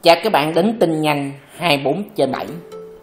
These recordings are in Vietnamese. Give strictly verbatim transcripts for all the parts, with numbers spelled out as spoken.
Chào các bạn đến tin nhanh hai mươi bốn trên bảy.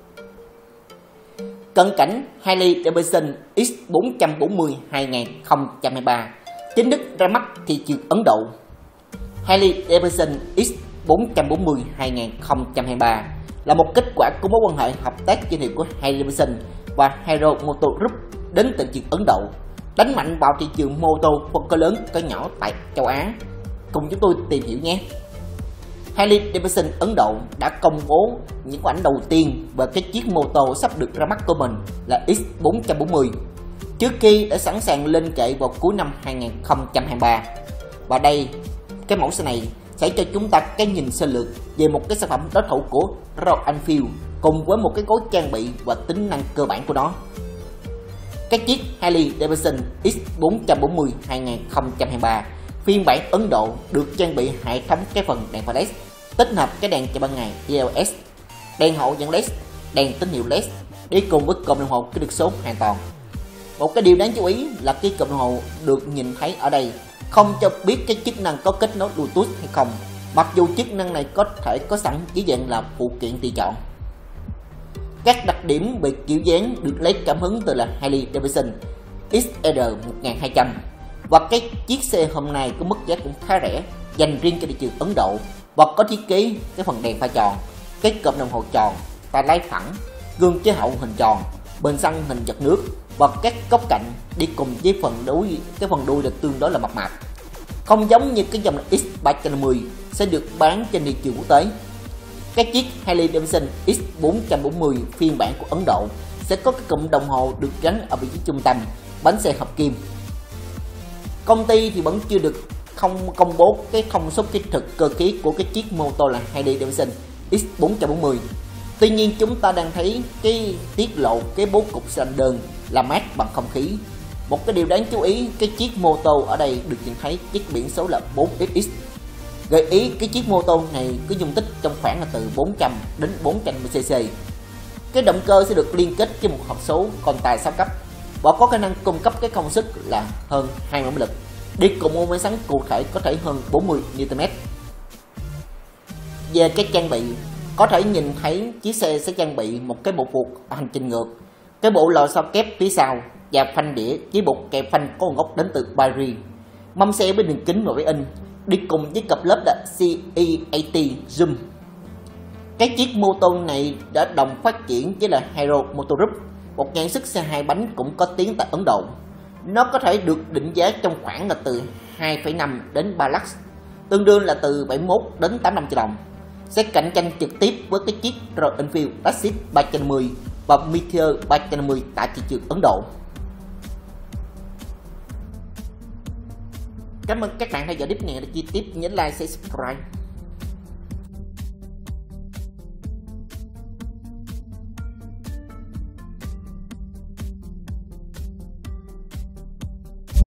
Cận cảnh Harley Davidson X bốn bốn mươi hai không hai ba chính thức ra mắt thị trường Ấn Độ. Harley Davidson X bốn bốn mươi hai không hai ba là một kết quả của mối quan hệ hợp tác doanh nghiệp của Harley Davidson và Hero Motor Group đến từ trường Ấn Độ, đánh mạnh vào thị trường mô tô phân khối lớn cỡ nhỏ tại châu Á. Cùng chúng tôi tìm hiểu nhé. Harley Davidson Ấn Độ đã công bố những ảnh đầu tiên về cái chiếc mô tô sắp được ra mắt của mình là X bốn bốn mươi, trước khi đã sẵn sàng lên kệ vào cuối năm hai không hai ba. Và đây, cái mẫu xe này sẽ cho chúng ta cái nhìn sơ lược về một cái sản phẩm đối thủ của Royal Enfield cùng với một cái gói trang bị và tính năng cơ bản của nó. Cái chiếc Harley Davidson X bốn bốn mươi hai không hai ba phiên bản Ấn Độ được trang bị hệ thống cái phần đèn pha led tích hợp cái đèn chạy ban ngày đê lờ ét, đèn hậu dẫn led, đèn tín hiệu led đi cùng với cụm đồng hồ kỹ thuật số hoàn toàn. Một cái điều đáng chú ý là cái cụm đồng hồ được nhìn thấy ở đây không cho biết cái chức năng có kết nối Bluetooth hay không, mặc dù chức năng này có thể có sẵn dưới dạng là phụ kiện tùy chọn. Các đặc điểm về kiểu dáng được lấy cảm hứng từ là Harley Davidson X R một hai không không, và cái chiếc xe hôm nay có mức giá cũng khá rẻ dành riêng cho thị trường Ấn Độ, và có thiết kế cái phần đèn pha tròn, cái cụm đồng hồ tròn, tay lái phẳng, gương chiếu hậu hình tròn, bên xăng hình giật nước và các góc cạnh đi cùng với phần đuôi, cái phần đuôi là tương đối là mập mạp, không giống như cái dòng X ba năm mươi sẽ được bán trên thị trường quốc tế. Cái chiếc Harley Davidson X bốn bốn mươi phiên bản của Ấn Độ sẽ có cái cụm đồng hồ được gắn ở vị trí trung tâm, bánh xe hợp kim. Công ty thì vẫn chưa được không công bố cái thông số kỹ thuật cơ khí của cái chiếc mô tô là Harley Davidson X bốn bốn mươi. Tuy nhiên chúng ta đang thấy cái tiết lộ cái bố cục xe đơn là mát bằng không khí. Một cái điều đáng chú ý, cái chiếc mô tô ở đây được nhìn thấy chiếc biển số là bốn X X, gợi ý cái chiếc mô tô này có dung tích trong khoảng là từ bốn trăm đến bốn trăm xê xê. Cái động cơ sẽ được liên kết với một hộp số con tài sáu cấp và có khả năng cung cấp cái công suất là hơn hai mươi mã lực, đi cùng một máy xăng cụ thể có thể hơn bốn mươi niu tơn mét. Về cái trang bị, có thể nhìn thấy chiếc xe sẽ trang bị một cái bộ buộc hành trình ngược, cái bộ lò xo kép phía sau và phanh đĩa với bộ kẹp phanh có nguồn gốc đến từ Paris, mâm xe với đường kính và với in, đi cùng với cặp lớp là xê e tám mươi Zoom. Cái chiếc mô tô này đã đồng phát triển với là Hero Motor Group, một nhãn sức xe hai bánh cũng có tiếng tại Ấn Độ. Nó có thể được định giá trong khoảng là từ hai phẩy năm đến ba lắc, tương đương là từ bảy mươi mốt đến tám mươi lăm triệu đồng. Sẽ cạnh tranh trực tiếp với cái chiếc Royal Enfield Classic ba trăm năm mươi và Meteor ba trăm năm mươi tại thị trường Ấn Độ. Cảm ơn các bạn theo dõi clip này, để chi tiết nhấn like, share, subscribe.